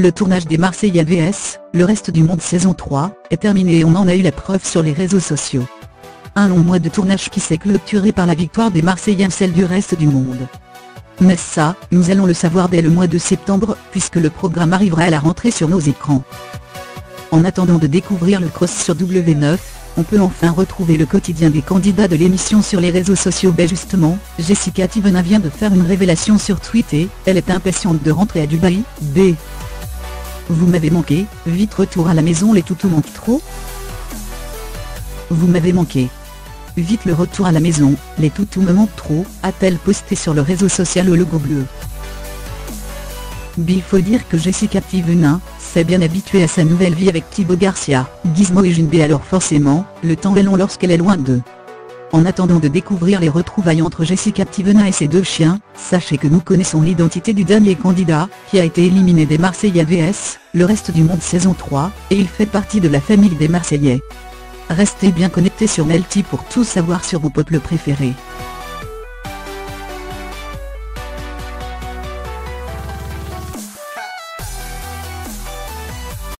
Le tournage des Marseillais vs Le Reste du Monde saison 3 est terminé et on en a eu la preuve sur les réseaux sociaux. Un long mois de tournage qui s'est clôturé par la victoire des Marseillais, celle du Reste du Monde. Mais ça, nous allons le savoir dès le mois de septembre, puisque le programme arrivera à la rentrée sur nos écrans. En attendant de découvrir le cross sur W9, on peut enfin retrouver le quotidien des candidats de l'émission sur les réseaux sociaux. Justement, Jessica Thivenin vient de faire une révélation sur Twitter, elle est impatiente de rentrer à Dubaï. Vous m'avez manqué, vite retour à la maison, les toutous manquent trop. Vous m'avez manqué. Vite le retour à la maison, les toutous me manquent trop, a-t-elle posté sur le réseau social au logo bleu. Il faut dire que Jessica Thivenin s'est bien habituée à sa nouvelle vie avec Thibaut Garcia, Gizmo et Junbei, alors forcément, le temps est long lorsqu'elle est loin d'eux. En attendant de découvrir les retrouvailles entre Jessica Thivenin et ses deux chiens, sachez que nous connaissons l'identité du dernier candidat, qui a été éliminé des Marseillais vs Le Reste du Monde saison 3, et il fait partie de la famille des Marseillais. Restez bien connectés sur Melty pour tout savoir sur vos peuples préférés.